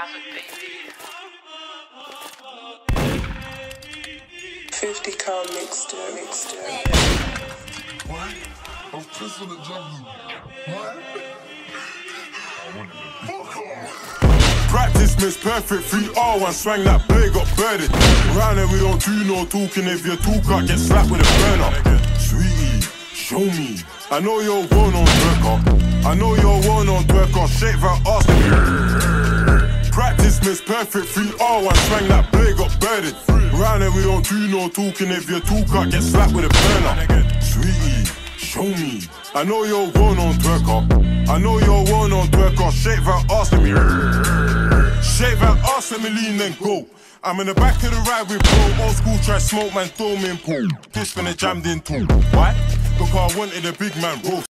have it, baby. 50 cal mixed it. What? I'm pissed on the jungle. What? I want it. Fuck off. Practice makes perfect, 3R1 swang that blade got birded. Round here we don't do no talking, if you talk I get slapped with a burner. Sweetie, show me, I know you're one on twerker. I know you're one on twerker, shake that ass to me. Practice makes perfect, 3R1 swang that blade got birded. Round here we don't do no talking, if you talk I get slapped with a burner. Sweetie, show me, I know you're one on twerker. I know you're one on twerker, shake that ass to me. Shake that ass, let me lean then go. I'm in the back of the ride with bro. Old school try smoke, man, throw me in pool. Fish finna jammed in too. Why? Because I wanted a big man roast.